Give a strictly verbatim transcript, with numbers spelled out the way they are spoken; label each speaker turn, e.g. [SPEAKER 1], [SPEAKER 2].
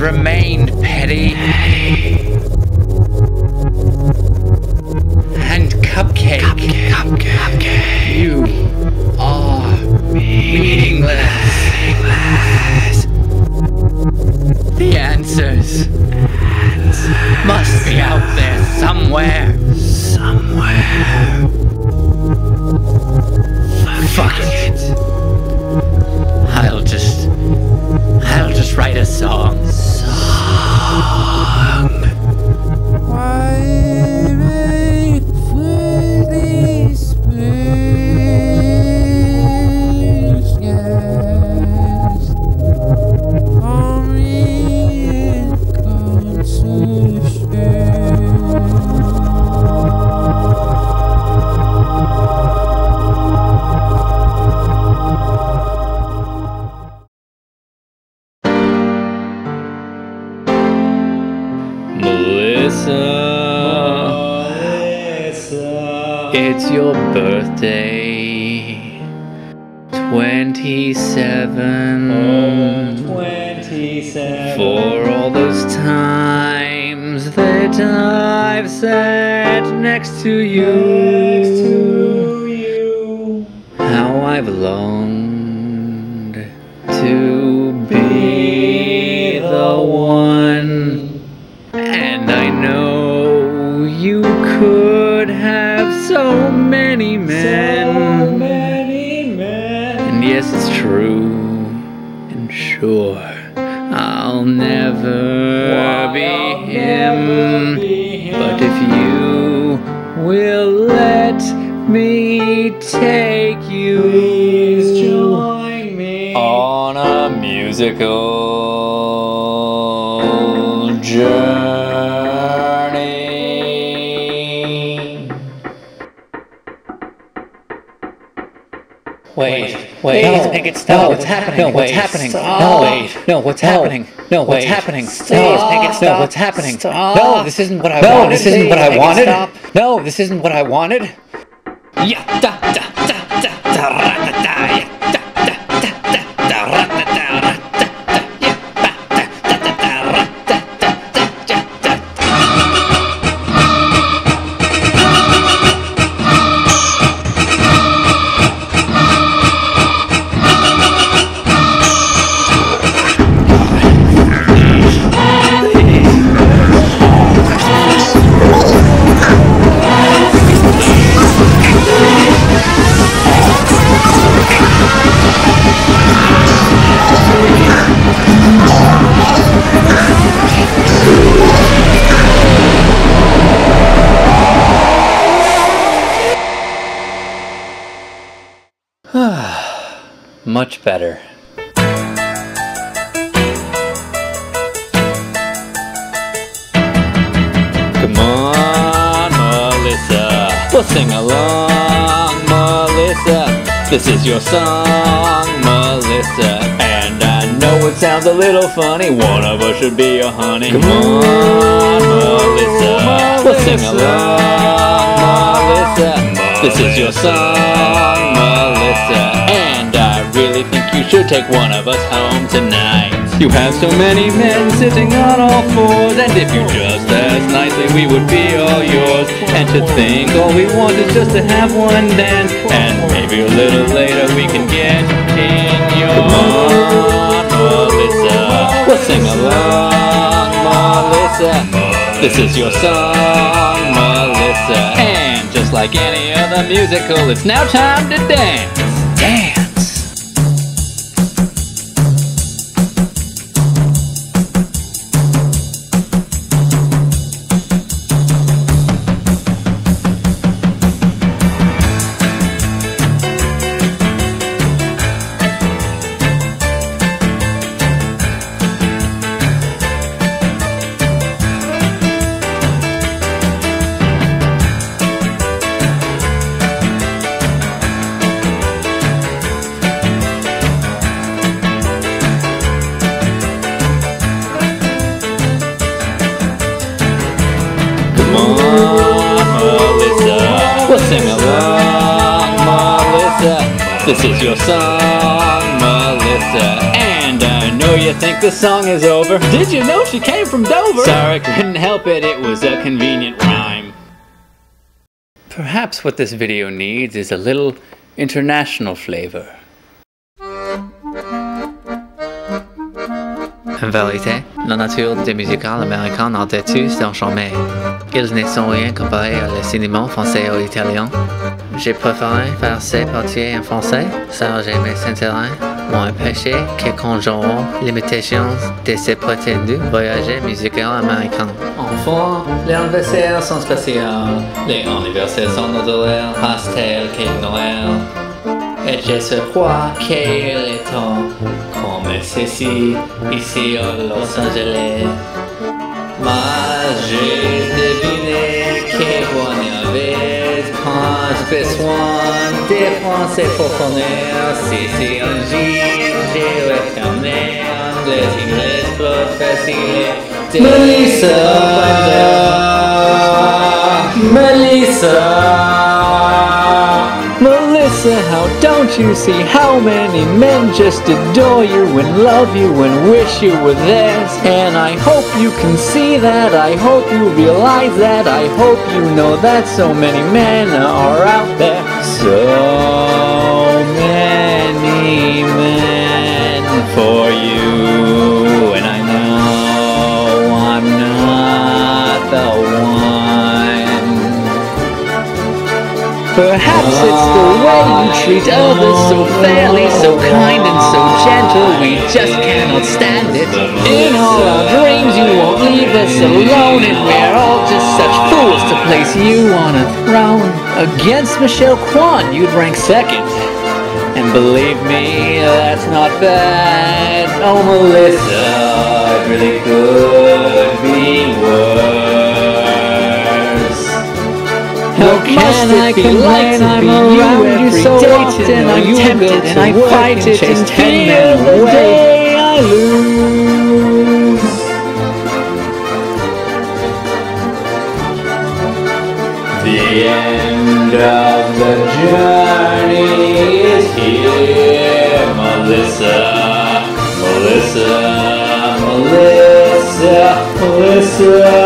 [SPEAKER 1] remained petty. And Cupcake,
[SPEAKER 2] Cupcake, Cupcake,
[SPEAKER 1] you are meaningless.
[SPEAKER 2] meaningless.
[SPEAKER 1] The answers must be out there somewhere.
[SPEAKER 2] Somewhere.
[SPEAKER 1] Fuck it. I'll just, I'll just write a song.
[SPEAKER 2] Song.
[SPEAKER 3] Why make freely space, yes, for me in concession.
[SPEAKER 1] Melissa, it's your birthday. Twenty-seven.
[SPEAKER 4] Oh, twenty-seven.
[SPEAKER 1] For all those times that I've sat next to you.
[SPEAKER 4] Next to you.
[SPEAKER 1] How I've longed to be the one. And I know you could have so many men.
[SPEAKER 4] So many men.
[SPEAKER 1] And yes, it's true. And sure, I'll never
[SPEAKER 4] Why,
[SPEAKER 1] be
[SPEAKER 4] I'll
[SPEAKER 1] him.
[SPEAKER 4] never be him.
[SPEAKER 1] But if you will let me take you,
[SPEAKER 4] Please join me
[SPEAKER 1] on a musical journey. Wait, wait,
[SPEAKER 2] No,
[SPEAKER 1] make it stop.
[SPEAKER 2] no,
[SPEAKER 1] What's happening?
[SPEAKER 2] no,
[SPEAKER 1] what's
[SPEAKER 2] wait,
[SPEAKER 1] happening?
[SPEAKER 2] stop.
[SPEAKER 1] No, wait, no, what's
[SPEAKER 2] No,
[SPEAKER 1] happening? No, what's
[SPEAKER 2] wait,
[SPEAKER 1] happening?
[SPEAKER 2] stop.
[SPEAKER 1] Please make it stop. No, what's happening?
[SPEAKER 2] Stop.
[SPEAKER 1] No, this isn't what I
[SPEAKER 2] No,
[SPEAKER 1] wanted.
[SPEAKER 2] this isn't what I
[SPEAKER 1] Please make it
[SPEAKER 2] wanted.
[SPEAKER 1] stop. No, this isn't what I wanted. Yeah, da, da, da, da, da, ra, da, da, yeah, da, da, da, da, da, ra, da, da, ra, da, da, yeah, ba, da, da, da, da, ra, da, da, da, ja, da. Much better. Come on, Melissa, we'll sing along, Melissa. This is your song, Melissa. And I know it sounds a little funny, one of us should be your honey. Come on, Melissa, we'll sing along, Melissa. This is your song, Melissa. And I really think you should take one of us home tonight. You have so many men sitting on all fours, and if you just asked nicely, we would be all yours. And to think all we want is just to have one dance, and maybe a little later we can get in your Come on, Melissa, we'll sing along, Melissa. This is your song, Melissa. And just like any other musical, it's now time to dance. Dance. We'll sing along, Melissa. This is your song, Melissa. And And I know you think the song is over. Did you know she came from Dover? Sorry, couldn't help it, it was a convenient rhyme. Perhaps what this video needs is a little international flavor. En vérité, la nature des musicales américaines en têtu sont charmées. Ils ne sont rien comparés au cinéma français ou italien. J'ai préféré faire ces parties en français, ça jamais s'intéresse. Moins péché que quand j'aurai l'imitation de ces prétendus voyages musicaux américains. Enfin, les anniversaires sont spéciaux. Les anniversaires sont naturels, pastels, cake Noël. Et je crois qu'il est temps comme ceci, ici à Los Angeles. Mais j'ai deviné que vous n'avez pas besoin de français pour connaître. Si c'est un jour, j'ai retourné anglais, anglais plus facile. Melissa, Melissa. Melissa, how don't you see how many men just adore you and love you and wish you were theirs? And I hope you can see that, I hope you realize that, I hope you know that so many men are out there. So many men for you, and I know I'm not the one. Perhaps it's the way you treat others so fairly, so kind and so gentle, we just cannot stand it. In all our dreams you won't leave us alone, and we're all just such fools to place you on a throne. Against Michelle Kwan you'd rank second, and believe me, that's not bad. Oh Melissa, it really could be worse. How can I complain? I'm around you so often, I'm tempted and I fight it until the day I lose. The end of the journey is here, Melissa, Melissa, Melissa, Melissa.